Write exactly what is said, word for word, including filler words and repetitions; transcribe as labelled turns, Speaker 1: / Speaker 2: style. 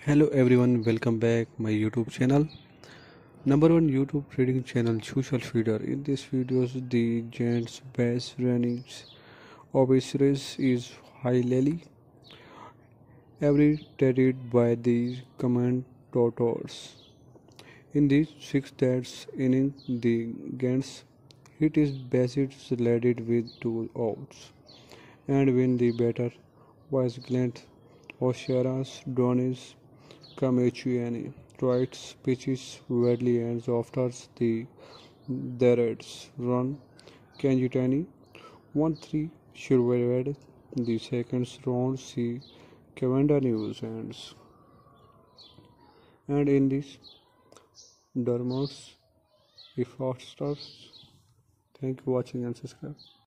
Speaker 1: Hello everyone, welcome back my YouTube channel. Number one YouTube trading channel social feeder. In this video, the Giants base runnings of his race is highly abbreviated by the commentators. In the sixth inning, the Giants hit his bases leaded with two outs, and when the batter was Glent O'Shara's Donis Kamechuyani twice pitches widely ends after the Reds run. Kanjitani one three survived the second round. See Cavanda News ends. And in this Dermos if stars. Thank you for watching and subscribe.